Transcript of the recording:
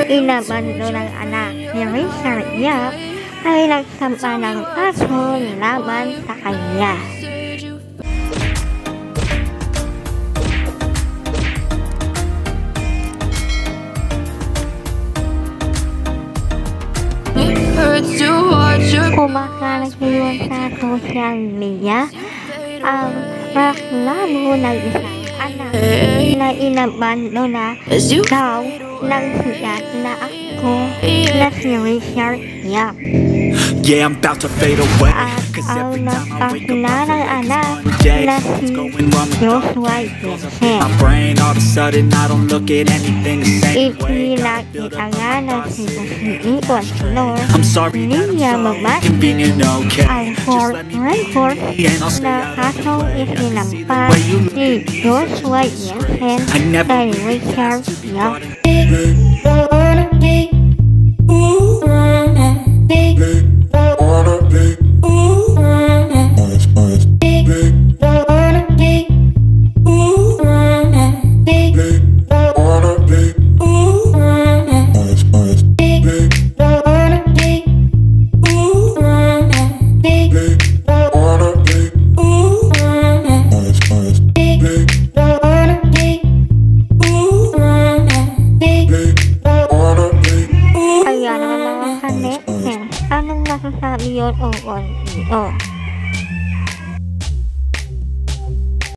Inab Ndonang Anak ni Jensen Nags ay nagsampa ng kaso laban sa kanya. Kumakalat ngayon sa social media ang reklamo ng isang anak na Inab Ndonang Daw ng sikat na aktor na si Jensen Nags. Yeah, I'm about to fade away. At ang nagpakilalang anak na si Jensen. My brain all of a sudden I don't look at anything the same way. Ipinakita nga ng Aktor I'm sorry that I'm niya so mabasa inconvenient, okay? ang report na kasong isinampa ni Jensen kay Jensen Nags. Kaya naman mga kaneken, anong masasabi yun o